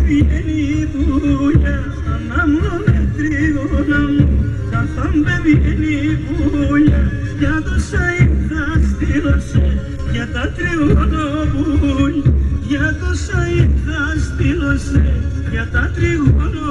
βγαίνει η δουλειά, να μου με τρίγωνα μου, καθάν δεν βγαίνει η δουλειά, για το Σαΐμ θα στείλω σε, για τα τριγώνα βουλιά, για το Σαΐμ θα στείλω σε, για τα τριγώνα